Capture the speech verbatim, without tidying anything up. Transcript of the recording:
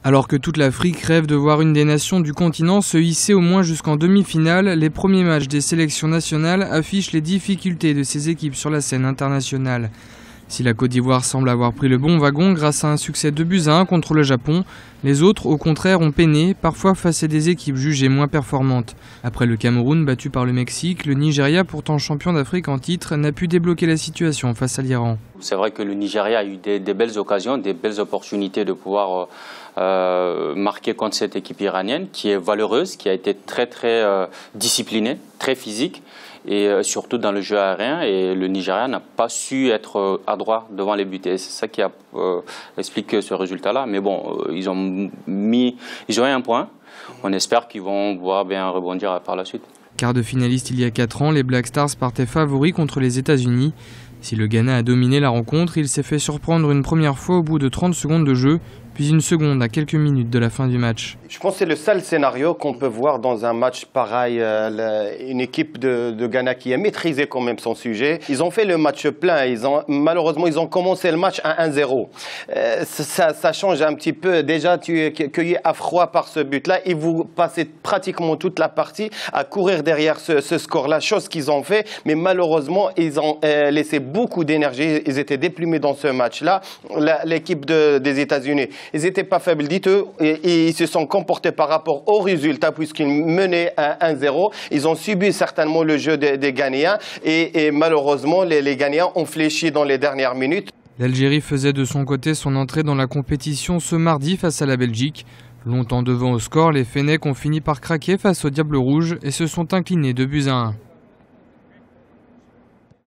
Alors que toute l'Afrique rêve de voir une des nations du continent se hisser au moins jusqu'en demi-finale, les premiers matchs des sélections nationales affichent les difficultés de ces équipes sur la scène internationale. Si la Côte d'Ivoire semble avoir pris le bon wagon grâce à un succès de buts à un contre le Japon, les autres, au contraire, ont peiné, parfois face à des équipes jugées moins performantes. Après le Cameroun battu par le Mexique, le Nigeria, pourtant champion d'Afrique en titre, n'a pu débloquer la situation face à l'Iran. C'est vrai que le Nigeria a eu des, des belles occasions, des belles opportunités de pouvoir euh, marquer contre cette équipe iranienne qui est valeureuse, qui a été très très euh, disciplinée, très physique et euh, surtout dans le jeu aérien. Et le Nigeria n'a pas su être euh, adroit devant les buts. Et c'est ça qui a, euh, explique ce résultat-là. Mais bon, euh, ils ont mis, ils ont eu un point. On espère qu'ils vont pouvoir bien rebondir par la suite. Quart de finaliste il y a quatre ans, les Black Stars partaient favoris contre les États-Unis. Si le Ghana a dominé la rencontre, il s'est fait surprendre une première fois au bout de trente secondes de jeu, puis une seconde à quelques minutes de la fin du match. Je pense que c'est le seul scénario qu'on peut voir dans un match pareil. Euh, une équipe de, de Ghana qui a maîtrisé quand même son sujet. Ils ont fait le match plein. Ils ont, malheureusement, ils ont commencé le match à un zéro. Euh, ça, ça change un petit peu. Déjà, tu es cueilli à froid par ce but-là et vous passez pratiquement toute la partie à courir derrière ce, ce score-là, chose qu'ils ont fait. Mais malheureusement, ils ont euh, laissé beaucoup d'énergie. Ils étaient déplumés dans ce match-là. L'équipe de, des États-Unis, ils n'étaient pas faibles du tout et, et ils se sont comportés par rapport au résultat puisqu'ils menaient à un zéro. Ils ont subi certainement le jeu des, des Ghanéens et, et malheureusement les, les Ghanéens ont fléchi dans les dernières minutes. L'Algérie faisait de son côté son entrée dans la compétition ce mardi face à la Belgique. Longtemps devant au score, les Fennecs ont fini par craquer face au Diable Rouge et se sont inclinés deux buts à un.